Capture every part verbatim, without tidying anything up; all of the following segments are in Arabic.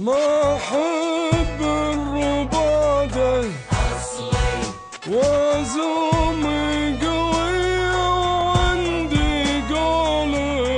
ما أحب الربادة أصلي وازومي قوية وعندي قول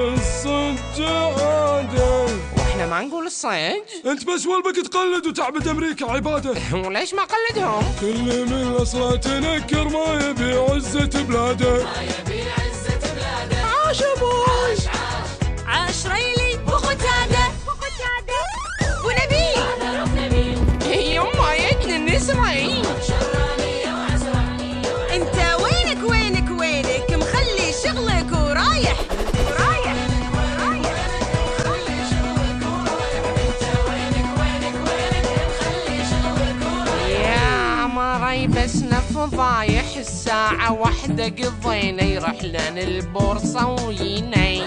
الصجادة. واحنا ما نقول الصج؟ انت بس والبك تقلد وتعبد امريكا عبادة. وليش ما قلدهم؟ كل من اصله تنكر ما يبي عزة بلاده. ما يبي عزة بلاده. عاش ابوي. عاش عاش عاش ريلي وقتادة وقتادة ونبيل. هذا رب نبيل. يما يجن النسرين. شرانية وعسرانية. انت وينك وينك وينك مخلي شغلك ورايح ورايح ورايح. مخلي شغلك ورايح. انت وينك وينك وينك مخلي شغلك ورايح. يا عمري بس نفضايح الساعة واحدة قضينا رحلة البورصة ويني.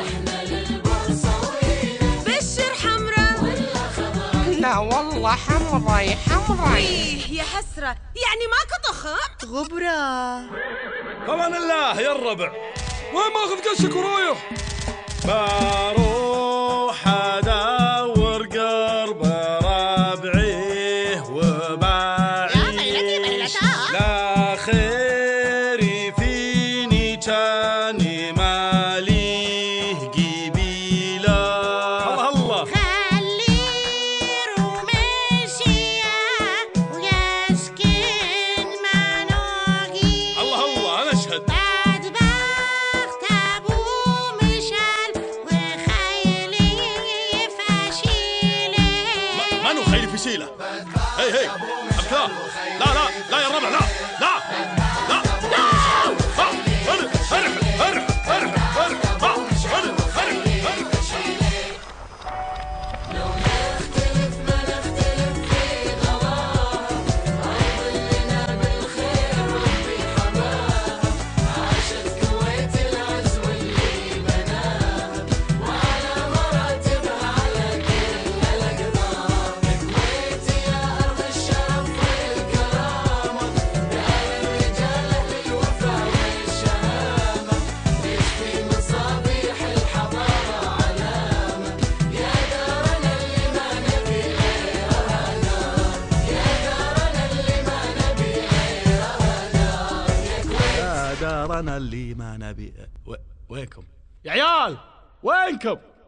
بشر حمرا ولا خضرا. لا والله حمراي حمراي. ايه يا حسرة يعني ماكو ضخم. غبرة. امان الله يا الربع، وين ماخذ قشك ورايح؟ بروح ادور قرب ربعي وبعيش. لا خيري فيني كاني ماليه قبيله. الله الله خلي رمشية ويسكن مناقي. الله الله انا اشهد. بدبخت أبو مشعل وخيلي فشيلة. منو خيلي فشيله؟ هي هي ابكار. لا لا لا يا الربع، لا لا لا لا. هرب هرب هرب هرب هرب هرب هرب. لو نختلف ما نختلف في غلاها. عيضلنا بالخير ربي حماها. عاشت كويت العز واللي بناها. وعلى مراتبها على كل الأقدار. كويت يا أرض الشرف والكرامة. دار الرجال أهل الوفا والشهامة. تشفي مصابيح الحضارة علامة. يا دارنا اللي ما نبي غيرها دار. يا دارنا اللي ما نبي غيرها دار. يا كويت. يا دارنا اللي ما نبي. وينكم يا عيال؟ وينكم؟